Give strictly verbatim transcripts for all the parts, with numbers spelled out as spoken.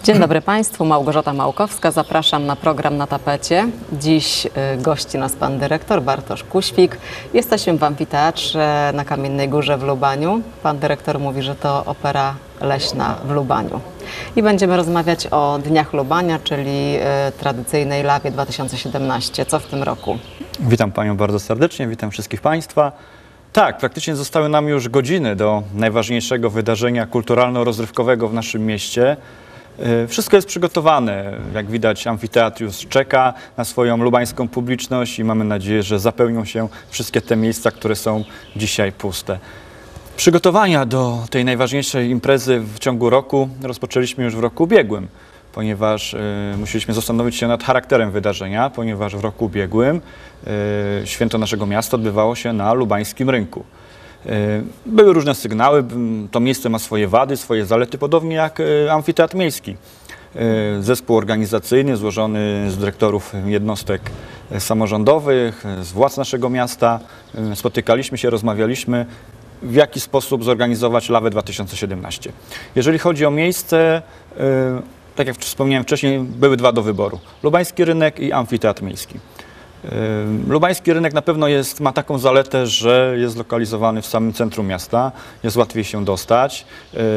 Dzień dobry Państwu, Małgorzata Małkowska. Zapraszam na program Na tapecie. Dziś y, gości nas pan dyrektor Bartosz Kuświk. Jesteśmy w amfiteatrze na Kamiennej Górze w Lubaniu. Pan dyrektor mówi, że to opera leśna w Lubaniu. I będziemy rozmawiać o Dniach Lubania, czyli y, tradycyjnej Lawie dwa tysiące siedemnaście. Co w tym roku? Witam Panią bardzo serdecznie, witam wszystkich Państwa. Tak, praktycznie zostały nam już godziny do najważniejszego wydarzenia kulturalno-rozrywkowego w naszym mieście. Wszystko jest przygotowane. Jak widać, amfiteatr już czeka na swoją lubańską publiczność i mamy nadzieję, że zapełnią się wszystkie te miejsca, które są dzisiaj puste. Przygotowania do tej najważniejszej imprezy w ciągu roku rozpoczęliśmy już w roku ubiegłym, ponieważ y, musieliśmy zastanowić się nad charakterem wydarzenia, ponieważ w roku ubiegłym y, święto naszego miasta odbywało się na lubańskim rynku. Były różne sygnały, to miejsce ma swoje wady, swoje zalety, podobnie jak amfiteatr miejski. Zespół organizacyjny złożony z dyrektorów jednostek samorządowych, z władz naszego miasta. Spotykaliśmy się, rozmawialiśmy, w jaki sposób zorganizować Lawę dwa tysiące siedemnaście. Jeżeli chodzi o miejsce, tak jak wspomniałem wcześniej, były dwa do wyboru. Lubański rynek i amfiteatr miejski. Lubański rynek na pewno jest, ma taką zaletę, że jest zlokalizowany w samym centrum miasta, jest łatwiej się dostać.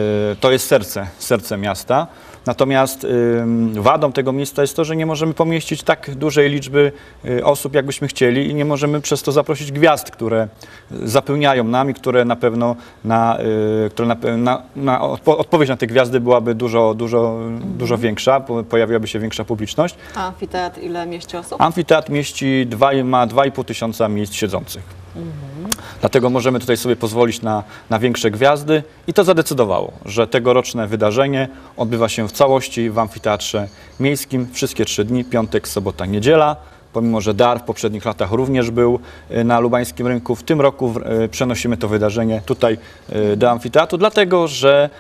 To jest serce, serce miasta. Natomiast wadą tego miejsca jest to, że nie możemy pomieścić tak dużej liczby osób, jakbyśmy chcieli i nie możemy przez to zaprosić gwiazd, które zapełniają nami, które na pewno na, które na, na, na odpowiedź na te gwiazdy byłaby dużo, dużo, mhm. dużo większa, pojawiłaby się większa publiczność. A amfiteatr ile mieści osób? Amfiteatr mieści dwa, ma dwa i pół tysiąca miejsc siedzących. Mhm. Dlatego możemy tutaj sobie pozwolić na, na większe gwiazdy i to zadecydowało, że tegoroczne wydarzenie odbywa się w całości w amfiteatrze miejskim wszystkie trzy dni, piątek, sobota, niedziela. Pomimo że dar w poprzednich latach również był na lubańskim rynku, w tym roku przenosimy to wydarzenie tutaj do amfiteatru, dlatego że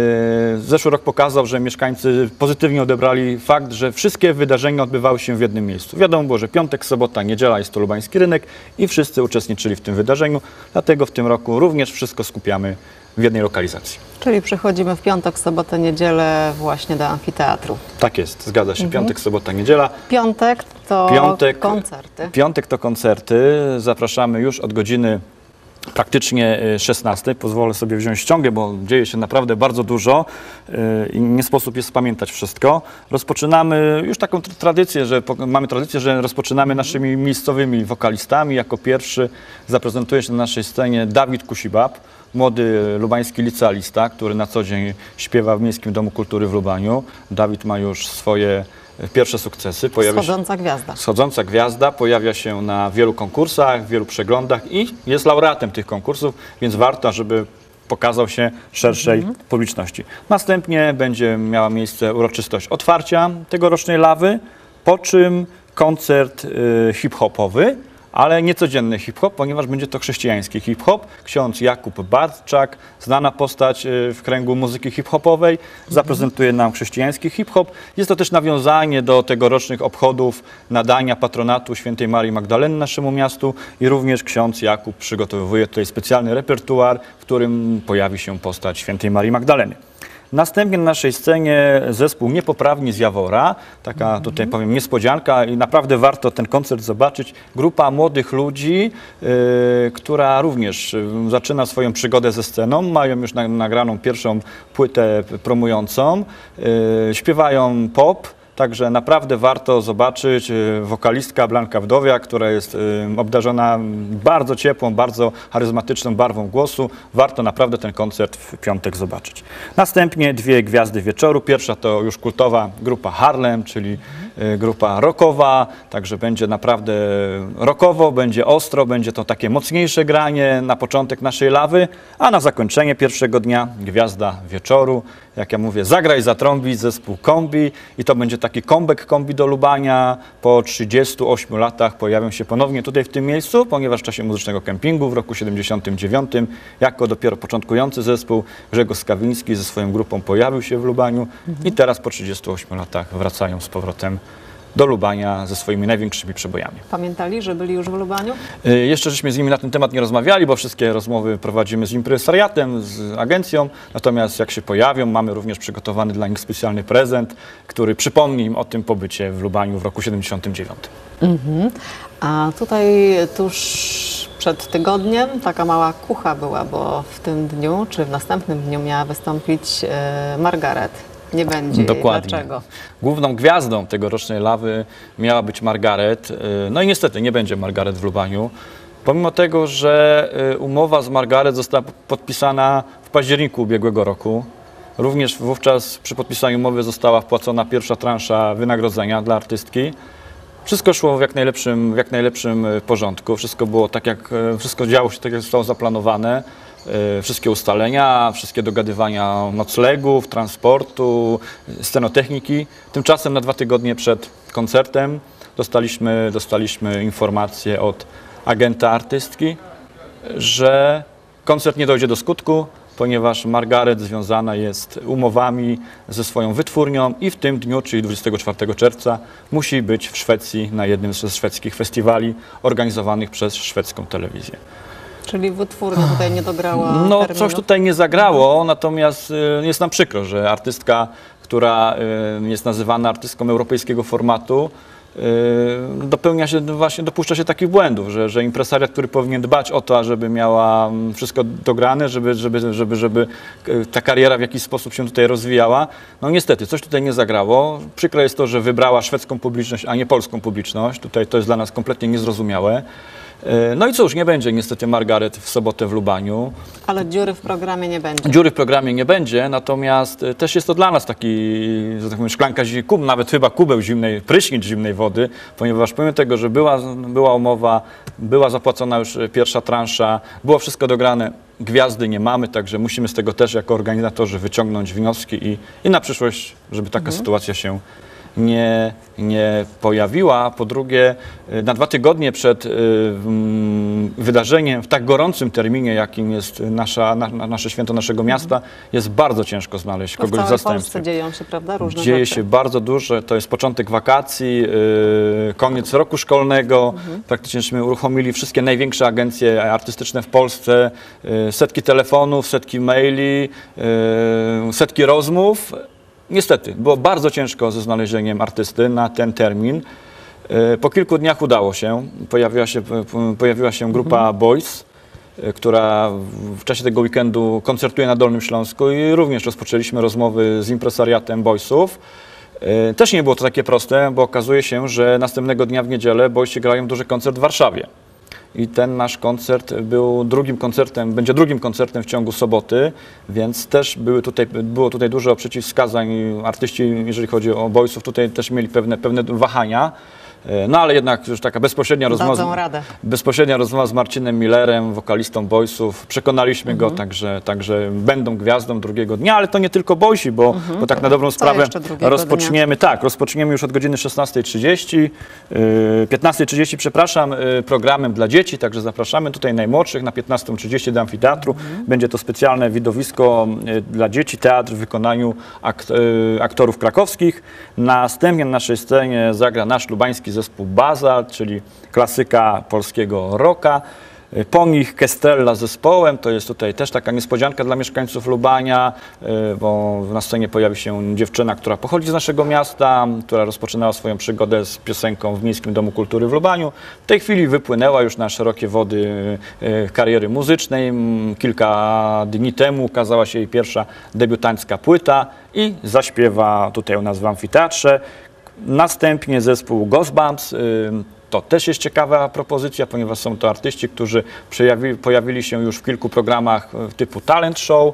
zeszły rok pokazał, że mieszkańcy pozytywnie odebrali fakt, że wszystkie wydarzenia odbywały się w jednym miejscu. Wiadomo było, że piątek, sobota, niedziela jest to lubański rynek i wszyscy uczestniczyli w tym wydarzeniu, dlatego w tym roku również wszystko skupiamy w jednej lokalizacji. Czyli przychodzimy w piątek, sobotę, niedzielę właśnie do amfiteatru. Tak jest, zgadza się. Mhm. Piątek, sobota, niedziela. Piątek to piątek, koncerty. Piątek to koncerty. Zapraszamy już od godziny praktycznie szesnastej. Pozwolę sobie wziąć ściągę, bo dzieje się naprawdę bardzo dużo i nie sposób jest spamiętać wszystko. Rozpoczynamy już taką tradycję, że mamy tradycję, że rozpoczynamy naszymi miejscowymi wokalistami. Jako pierwszy zaprezentuje się na naszej scenie Dawid Kusibab, młody lubański licealista, który na co dzień śpiewa w Miejskim Domu Kultury w Lubaniu. Dawid ma już swoje pierwsze sukcesy. Pojawia Schodząca się, gwiazda. Schodząca gwiazda, pojawia się na wielu konkursach, w wielu przeglądach i jest laureatem tych konkursów, więc warto, żeby pokazał się szerszej mhm. publiczności. Następnie będzie miała miejsce uroczystość otwarcia tegorocznej Lawy, po czym koncert y, hip-hopowy, ale niecodzienny hip-hop, ponieważ będzie to chrześcijański hip-hop. Ksiądz Jakub Bartczak, znana postać w kręgu muzyki hip-hopowej, zaprezentuje nam chrześcijański hip-hop. Jest to też nawiązanie do tegorocznych obchodów nadania patronatu Świętej Marii Magdaleny naszemu miastu i również ksiądz Jakub przygotowuje tutaj specjalny repertuar, w którym pojawi się postać Świętej Marii Magdaleny. Następnie na naszej scenie zespół Niepoprawni z Jawora, taka tutaj powiem niespodzianka i naprawdę warto ten koncert zobaczyć. Grupa młodych ludzi, yy, która również zaczyna swoją przygodę ze sceną, mają już na, nagraną pierwszą płytę promującą, yy, śpiewają pop. Także naprawdę warto zobaczyć wokalistka Blanka Wdowiak, która jest obdarzona bardzo ciepłą, bardzo charyzmatyczną barwą głosu. Warto naprawdę ten koncert w piątek zobaczyć. Następnie dwie gwiazdy wieczoru. Pierwsza to już kultowa grupa Harlem, czyli grupa rockowa, także będzie naprawdę rockowo, będzie ostro, będzie to takie mocniejsze granie na początek naszej Lawy, a na zakończenie pierwszego dnia gwiazda wieczoru. Jak ja mówię, zagraj, zatrąbi zespół Kombi i to będzie taki comeback Kombi do Lubania. Po trzydziestu ośmiu latach pojawią się ponownie tutaj w tym miejscu, ponieważ w czasie muzycznego kempingu w roku siedemdziesiątym dziewiątym jako dopiero początkujący zespół Grzegorz Skawiński ze swoją grupą pojawił się w Lubaniu mhm. i teraz po trzydziestu ośmiu latach wracają z powrotem do Lubania ze swoimi największymi przebojami. Pamiętali, że byli już w Lubaniu? Y, Jeszcze żeśmy z nimi na ten temat nie rozmawiali, bo wszystkie rozmowy prowadzimy z impresariatem, z agencją, natomiast jak się pojawią, mamy również przygotowany dla nich specjalny prezent, który przypomni im o tym pobycie w Lubaniu w roku siedemdziesiątym dziewiątym. Mhm. A tutaj tuż przed tygodniem taka mała kucha była, bo w tym dniu, czy w następnym dniu miała wystąpić e, Margaret. Nie będzie jej. Dokładnie. Dlaczego? Główną gwiazdą tegorocznej lawy miała być Margaret. y, No i niestety nie będzie Margaret w Lubaniu. Pomimo tego, że y, umowa z Margaret została podpisana w październiku ubiegłego roku. Również wówczas przy podpisaniu umowy została wpłacona pierwsza transza wynagrodzenia dla artystki. Wszystko szło w jak najlepszym, w jak najlepszym y, porządku. Wszystko było tak, jak y, wszystko działo się tak, jak zostało zaplanowane. Y, Wszystkie ustalenia, wszystkie dogadywania noclegów, transportu, y, scenotechniki. Tymczasem na dwa tygodnie przed koncertem dostaliśmy, dostaliśmy informację od agenta artystki, że koncert nie dojdzie do skutku, ponieważ Margaret związana jest umowami ze swoją wytwórnią i w tym dniu, czyli dwudziestego czwartego czerwca, musi być w Szwecji na jednym ze szwedzkich festiwali organizowanych przez szwedzką telewizję. Czyli wytwórnia tutaj nie dograła No, terminu. coś tutaj nie zagrało, natomiast y, jest nam przykro, że artystka, która y, jest nazywana artystką europejskiego formatu, y, dopełnia się, właśnie dopuszcza się takich błędów, że, że impresariat, który powinien dbać o to, żeby miała mm, wszystko dograne, żeby, żeby, żeby, żeby y, ta kariera w jakiś sposób się tutaj rozwijała, no niestety, coś tutaj nie zagrało. Przykre jest to, że wybrała szwedzką publiczność, a nie polską publiczność. Tutaj to jest dla nas kompletnie niezrozumiałe. No i cóż, nie będzie niestety Margaret w sobotę w Lubaniu. Ale dziury w programie nie będzie. Dziury w programie nie będzie, natomiast y, też jest to dla nas taki, że tak powiem, szklanka, zi- kub, nawet chyba kubeł zimnej, prysznic zimnej wody, ponieważ pomimo tego, że była, była umowa, była zapłacona już pierwsza transza, było wszystko dograne, gwiazdy nie mamy, także musimy z tego też jako organizatorzy wyciągnąć wnioski i, i na przyszłość, żeby taka Mhm. sytuacja się nie, nie pojawiła. Po drugie, y, na dwa tygodnie przed y, mm, wydarzeniem, w tak gorącym terminie, jakim jest nasza, na, na- nasze święto naszego miasta, jest bardzo ciężko znaleźć Bo w kogoś w całej zastępstwie. Polsce dzieją się, prawda, różne Dzieje rzeczy. się bardzo dużo, to jest początek wakacji, yy, koniec roku szkolnego. Mhm. Praktycznie żeśmy uruchomili wszystkie największe agencje artystyczne w Polsce, yy, setki telefonów, setki maili, yy, setki rozmów. Niestety, było bardzo ciężko ze znalezieniem artysty na ten termin. Yy, Po kilku dniach udało się, pojawiła się, p- pojawiła się grupa Boys, y, która w czasie tego weekendu koncertuje na Dolnym Śląsku i również rozpoczęliśmy rozmowy z impresariatem Boysów. Y, Też nie było to takie proste, bo okazuje się, że następnego dnia w niedzielę Boysi grają duży koncert w Warszawie. I ten nasz koncert był drugim koncertem, będzie drugim koncertem w ciągu soboty, więc też były tutaj, było tutaj dużo przeciwwskazań. Artyści, jeżeli chodzi o Boysów, tutaj też mieli pewne, pewne wahania. No ale jednak już taka bezpośrednia rozmowa, Dadzą radę. bezpośrednia rozmowa z Marcinem Millerem, wokalistą Boysów. Przekonaliśmy go, także, także będą gwiazdą drugiego dnia, ale to nie tylko Boysi, bo, bo tak na dobrą sprawę jeszcze drugiego rozpoczniemy, tak, rozpoczniemy już od godziny szesnastej trzydzieści, yy, piętnastej trzydzieści, przepraszam, yy, programem dla dzieci, także zapraszamy tutaj najmłodszych na piętnastą trzydzieści do amfiteatru. Będzie to specjalne widowisko yy, dla dzieci, teatr w wykonaniu akt, yy, aktorów krakowskich. Następnie na naszej scenie zagra nasz lubański zespół Bazalt, czyli klasyka polskiego rocka. Po nich Kestrella z zespołem, to jest tutaj też taka niespodzianka dla mieszkańców Lubania, y, bo na scenie pojawi się dziewczyna, która pochodzi z naszego miasta, która rozpoczynała swoją przygodę z piosenką w Miejskim Domu Kultury w Lubaniu. W tej chwili wypłynęła już na szerokie wody y, y, kariery muzycznej. Mm, Kilka dni temu ukazała się jej pierwsza debiutancka płyta i zaśpiewa tutaj u nas w amfiteatrze. Następnie zespół Goosebumps. y, To też jest ciekawa propozycja, ponieważ są to artyści, którzy przejawi, pojawili się już w kilku programach e, typu talent show.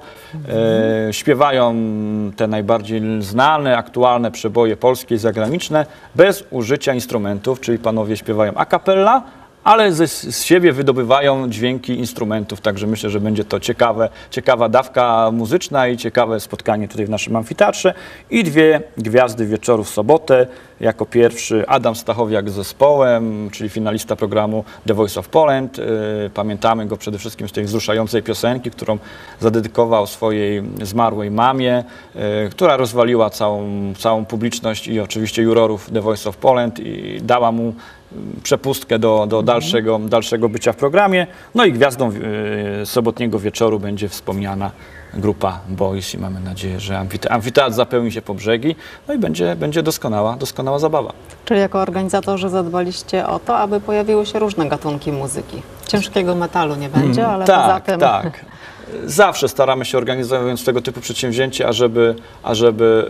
E, śpiewają te najbardziej znane, aktualne przeboje polskie i zagraniczne bez użycia instrumentów, czyli panowie śpiewają a cappella, ale ze, z siebie wydobywają dźwięki instrumentów, także myślę, że będzie to ciekawe, ciekawa dawka muzyczna i ciekawe spotkanie tutaj w naszym amfiteatrze. I dwie gwiazdy wieczoru w sobotę. Jako pierwszy Adam Stachowiak z zespołem, czyli finalista programu The Voice of Poland. Pamiętamy go przede wszystkim z tej wzruszającej piosenki, którą zadedykował swojej zmarłej mamie, która rozwaliła całą, całą publiczność i oczywiście jurorów The Voice of Poland i dała mu przepustkę do, do dalszego, dalszego bycia w programie. No i gwiazdą y, sobotniego wieczoru będzie wspomniana grupa Boys i mamy nadzieję, że amfite amfiteatr zapełni się po brzegi, no i będzie, będzie doskonała, doskonała zabawa. Czyli jako organizatorzy zadbaliście o to, aby pojawiły się różne gatunki muzyki. Ciężkiego metalu nie będzie, Hmm, ale tak, poza tym... tak. Zawsze staramy się, organizując tego typu przedsięwzięcie, ażeby, ażeby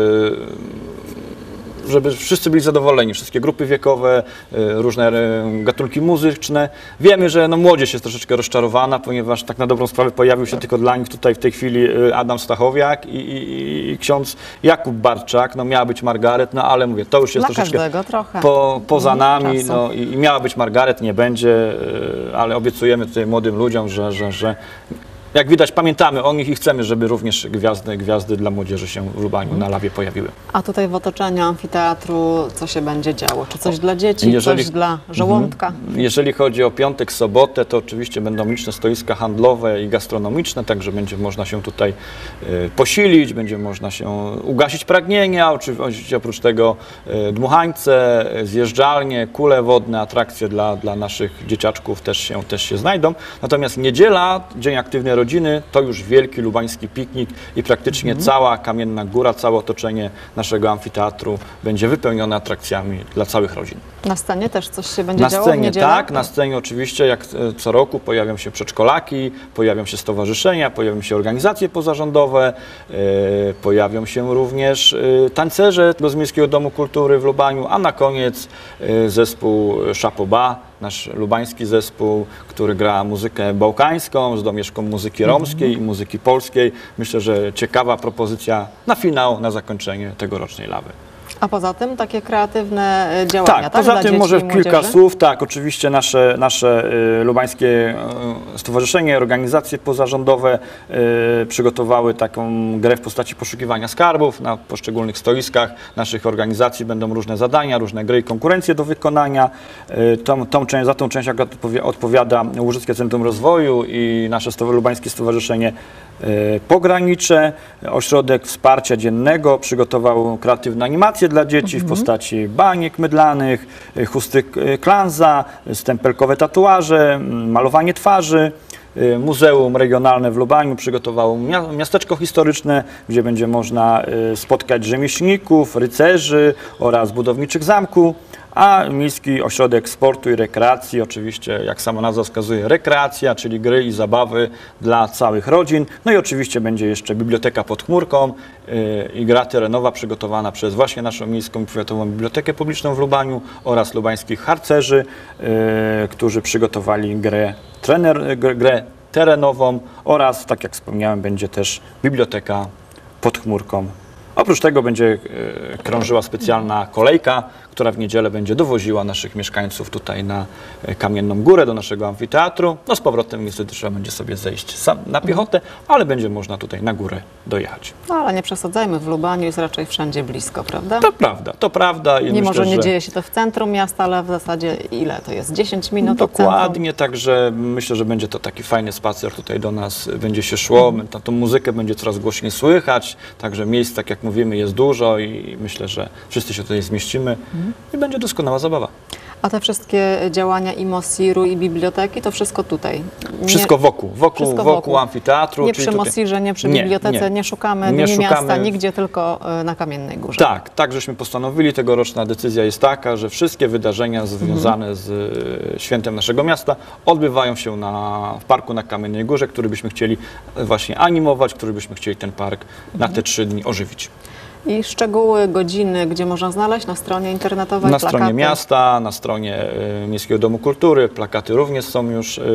yy, żeby wszyscy byli zadowoleni, wszystkie grupy wiekowe, różne gatunki muzyczne. Wiemy, że no, młodzież jest troszeczkę rozczarowana, ponieważ tak na dobrą sprawę pojawił się tylko dla nich tutaj w tej chwili Adam Stachowiak i, i, i ksiądz Jakub Barczak. No miała być Margaret, no ale mówię, to już jest dla troszeczkę trochę. Po, poza nami. Czasu. No, i, i miała być Margaret, nie będzie, ale obiecujemy tutaj młodym ludziom, że, że, że jak widać, pamiętamy o nich i chcemy, żeby również gwiazdy, gwiazdy dla młodzieży się w Lubaniu na Lawie pojawiły. A tutaj w otoczeniu amfiteatru co się będzie działo? Czy coś dla dzieci, Jeżeli, coś dla żołądka? Jeżeli chodzi o piątek, sobotę, to oczywiście będą liczne stoiska handlowe i gastronomiczne, także będzie można się tutaj y, posilić, będzie można się ugasić pragnienia, oczywiście oprócz tego y, dmuchańce, zjeżdżalnie, kule wodne, atrakcje dla, dla naszych dzieciaczków też się, też się znajdą. Natomiast niedziela, Dzień Aktywnej Rodziny, to już wielki lubański piknik i praktycznie mhm. cała Kamienna Góra, całe otoczenie naszego amfiteatru będzie wypełnione atrakcjami dla całych rodzin. Na scenie też coś się będzie na działo scenie, w niedzielę? Tak, na scenie oczywiście jak co roku pojawią się przedszkolaki, pojawią się stowarzyszenia, pojawią się organizacje pozarządowe, yy, pojawią się również yy, tancerze z Miejskiego Domu Kultury w Lubaniu, a na koniec yy, zespół Szapoba, nasz lubański zespół, który gra muzykę bałkańską z domieszką muzyki romskiej mm-hmm. i muzyki polskiej. Myślę, że ciekawa propozycja na finał, na zakończenie tegorocznej Lawy. A poza tym takie kreatywne działania, tak? Tak, poza dla tym dzieci może i kilka młodzieży? słów. Tak, oczywiście nasze, nasze y, lubańskie y, stowarzyszenie, organizacje pozarządowe y, przygotowały taką grę w postaci poszukiwania skarbów. Na poszczególnych stoiskach naszych organizacji będą różne zadania, różne gry i konkurencje do wykonania. Y, tą, tą część, za tą część odpowiada Łużyckie Centrum Rozwoju i nasze stowa lubańskie stowarzyszenie y, Pogranicze. Ośrodek Wsparcia Dziennego przygotował kreatywne animacje dla dzieci mhm. w postaci baniek mydlanych, chusty klanza, stempelkowe tatuaże, malowanie twarzy. Muzeum Regionalne w Lubaniu przygotowało miasteczko historyczne, gdzie będzie można spotkać rzemieślników, rycerzy oraz budowniczych zamku, a Miejski Ośrodek Sportu i Rekreacji, oczywiście jak sama nazwa wskazuje, rekreacja, czyli gry i zabawy dla całych rodzin. No i oczywiście będzie jeszcze biblioteka pod chmurką yy, i gra terenowa przygotowana przez właśnie naszą Miejską Powiatową Bibliotekę Publiczną w Lubaniu oraz lubańskich harcerzy, yy, którzy przygotowali grę, trener, grę terenową oraz, tak jak wspomniałem, będzie też biblioteka pod chmurką. Oprócz tego będzie e, krążyła specjalna kolejka, która w niedzielę będzie dowoziła naszych mieszkańców tutaj na e, Kamienną Górę, do naszego amfiteatru. No z powrotem niestety trzeba będzie sobie zejść sam na piechotę, ale będzie można tutaj na górę dojechać. No ale nie przesadzajmy, w Lubaniu jest raczej wszędzie blisko, prawda? To prawda, to prawda. I nie myślę, może nie że... dzieje się to w centrum miasta, ale w zasadzie ile to jest? dziesięć minut Dokładnie, od centrum? także myślę, że będzie to taki fajny spacer tutaj do nas, będzie się szło, mhm. ta, tą muzykę będzie coraz głośniej słychać, także miejsc, tak jak mówimy, jest dużo i myślę, że wszyscy się tutaj zmieścimy mhm. i będzie doskonała zabawa. A te wszystkie działania i Mosiru, i biblioteki, to wszystko tutaj? Nie, wszystko wokół, wokół, wszystko wokół, wokół amfiteatru. Nie czyli przy tutaj... Mosirze, nie przy nie, bibliotece, nie, nie szukamy nie dni szukamy... miasta, nigdzie, tylko na Kamiennej Górze. Tak, tak żeśmy postanowili. Tegoroczna decyzja jest taka, że wszystkie wydarzenia związane mhm. z świętem naszego miasta odbywają się na, w parku na Kamiennej Górze, który byśmy chcieli właśnie animować, który byśmy chcieli ten park mhm. na te trzy dni ożywić. I szczegóły, godziny, gdzie można znaleźć na stronie internetowej? Na plakaty? stronie miasta, na stronie y, Miejskiego Domu Kultury. Plakaty również są już y,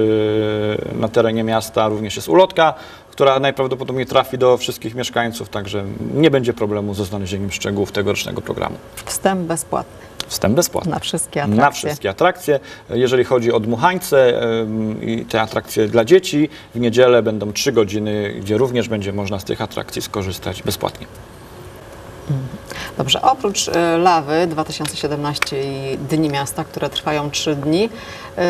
na terenie miasta, również jest ulotka, która najprawdopodobniej trafi do wszystkich mieszkańców, także nie będzie problemu ze znalezieniem szczegółów tegorocznego programu. Wstęp bezpłatny. wstęp bezpłatny. Na wszystkie atrakcje. Na wszystkie atrakcje. Jeżeli chodzi o dmuchańce ym, i te atrakcje dla dzieci, w niedzielę będą trzy godziny, gdzie również będzie można z tych atrakcji skorzystać bezpłatnie. Dobrze, oprócz y, Lawy dwa tysiące siedemnaście i Dni Miasta, które trwają trzy dni, y,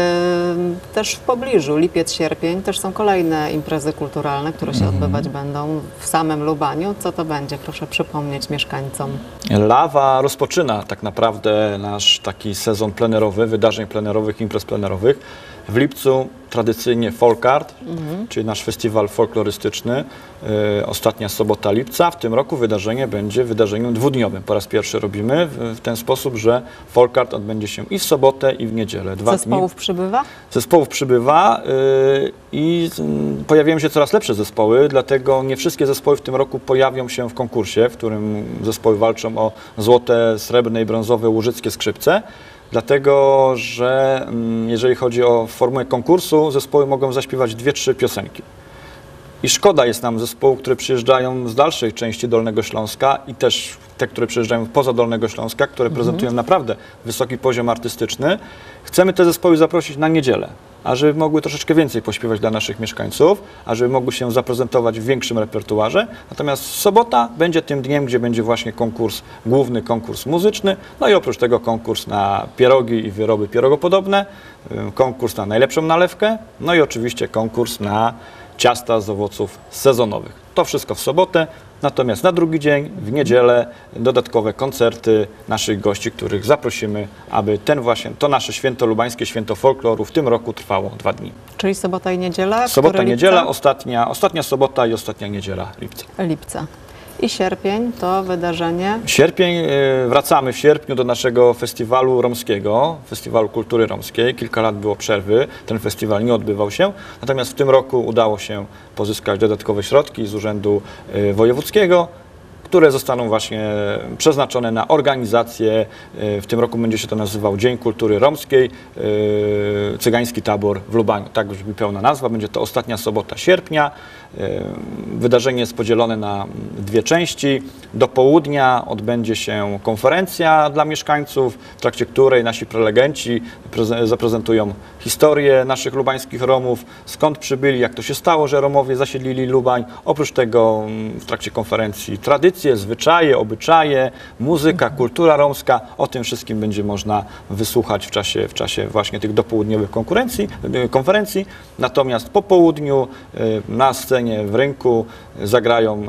też w pobliżu, lipiec, sierpień, też są kolejne imprezy kulturalne, które się odbywać będą w samym Lubaniu. Co to będzie? Proszę przypomnieć mieszkańcom. Lawa rozpoczyna tak naprawdę nasz taki sezon plenerowy, wydarzeń plenerowych, imprez plenerowych. W lipcu tradycyjnie Folk Art, mhm. czyli nasz festiwal folklorystyczny, y, ostatnia sobota lipca. W tym roku wydarzenie będzie wydarzeniem dwudniowym. Po raz pierwszy robimy w, w ten sposób, że Folk Art odbędzie się i w sobotę, i w niedzielę. Dwa Zespołów dni. przybywa? Zespołów przybywa y, i y, pojawiają się coraz lepsze zespoły, dlatego nie wszystkie zespoły w tym roku pojawią się w konkursie, w którym zespoły walczą o złote, srebrne i brązowe łużyckie skrzypce. Dlatego, że jeżeli chodzi o formułę konkursu, zespoły mogą zaśpiewać dwie, trzy piosenki. I szkoda jest nam zespołów, które przyjeżdżają z dalszej części Dolnego Śląska i też te, które przyjeżdżają poza Dolnego Śląska, które prezentują naprawdę wysoki poziom artystyczny. Chcemy te zespoły zaprosić na niedzielę, a żeby mogły troszeczkę więcej pośpiewać dla naszych mieszkańców, a żeby mogły się zaprezentować w większym repertuarze. Natomiast sobota będzie tym dniem, gdzie będzie właśnie konkurs, główny konkurs muzyczny, no i oprócz tego konkurs na pierogi i wyroby pierogopodobne, konkurs na najlepszą nalewkę, no i oczywiście konkurs na ciasta z owoców sezonowych. To wszystko w sobotę, natomiast na drugi dzień, w niedzielę, dodatkowe koncerty naszych gości, których zaprosimy, aby ten właśnie, to nasze święto lubańskie, święto folkloru w tym roku trwało dwa dni. Czyli sobota i niedziela? Sobota, Który niedziela, lipca? ostatnia, ostatnia sobota i ostatnia niedziela lipca. Lipca. I sierpień to wydarzenie? Sierpień, wracamy w sierpniu do naszego festiwalu romskiego, Festiwalu Kultury Romskiej. Kilka lat było przerwy, ten festiwal nie odbywał się, natomiast w tym roku udało się pozyskać dodatkowe środki z Urzędu Wojewódzkiego, które zostaną właśnie przeznaczone na organizację. W tym roku będzie się to nazywał Dzień Kultury Romskiej, Cygański Tabor w Lubaniu. Tak brzmi pełna nazwa. Będzie to ostatnia sobota sierpnia. Wydarzenie jest podzielone na dwie części. Do południa odbędzie się konferencja dla mieszkańców, w trakcie której nasi prelegenci zaprezentują historię naszych lubańskich Romów, skąd przybyli, jak to się stało, że Romowie zasiedlili Lubań. Oprócz tego w trakcie konferencji tradycje, zwyczaje, obyczaje, muzyka, kultura romska. O tym wszystkim będzie można wysłuchać w czasie, w czasie właśnie tych dopołudniowych konkurencji, konferencji. Natomiast po południu na scenie w rynku zagrają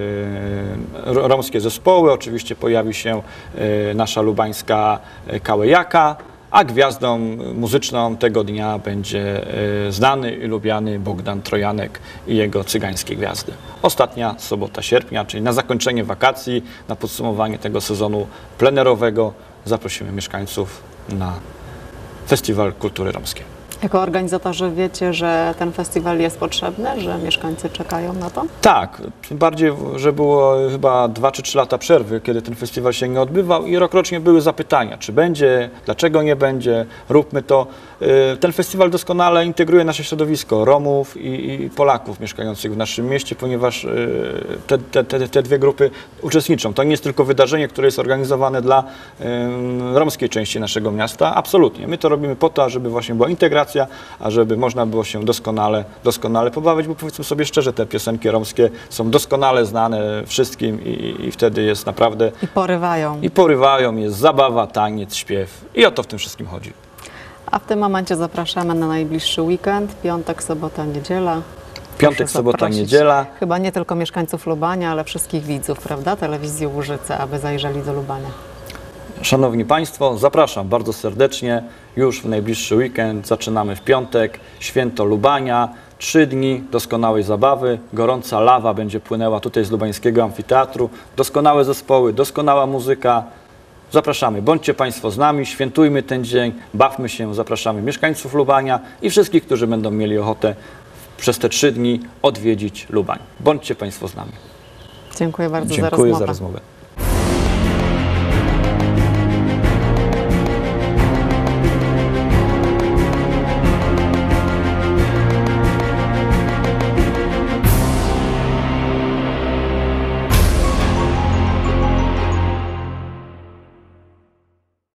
romskie zespoły. Oczywiście pojawi się nasza lubańska kałejaka, a gwiazdą muzyczną tego dnia będzie znany i lubiany Bogdan Trojanek i jego cygańskie gwiazdy. Ostatnia sobota sierpnia, czyli na zakończenie wakacji, na podsumowanie tego sezonu plenerowego zaprosimy mieszkańców na Festiwal Kultury Romskiej. Jako organizatorzy wiecie, że ten festiwal jest potrzebny, że mieszkańcy czekają na to? Tak, tym bardziej, że było chyba dwa czy trzy lata przerwy, kiedy ten festiwal się nie odbywał i rokrocznie były zapytania, czy będzie, dlaczego nie będzie, róbmy to. Ten festiwal doskonale integruje nasze środowisko Romów i, i Polaków mieszkających w naszym mieście, ponieważ te, te, te, te dwie grupy uczestniczą. To nie jest tylko wydarzenie, które jest organizowane dla um, romskiej części naszego miasta, absolutnie. My to robimy po to, żeby właśnie była integracja, a żeby można było się doskonale, doskonale pobawić, bo powiedzmy sobie szczerze, te piosenki romskie są doskonale znane wszystkim i, i wtedy jest naprawdę... I porywają. I porywają, jest zabawa, taniec, śpiew i o to w tym wszystkim chodzi. A w tym momencie zapraszamy na najbliższy weekend, piątek, sobota, niedziela. Piątek, Proszę sobota, zaprosić niedziela. Chyba nie tylko mieszkańców Lubania, ale wszystkich widzów, prawda? Telewizji Łużyce, aby zajrzeli do Lubania. Szanowni Państwo, zapraszam bardzo serdecznie. Już w najbliższy weekend zaczynamy w piątek. Święto Lubania. Trzy dni doskonałej zabawy. Gorąca lawa będzie płynęła tutaj z lubańskiego amfiteatru. Doskonałe zespoły, doskonała muzyka. Zapraszamy, bądźcie Państwo z nami, świętujmy ten dzień, bawmy się, zapraszamy mieszkańców Lubania i wszystkich, którzy będą mieli ochotę przez te trzy dni odwiedzić Lubań. Bądźcie Państwo z nami. Dziękuję bardzo Dziękuję za rozmowę. za rozmowę.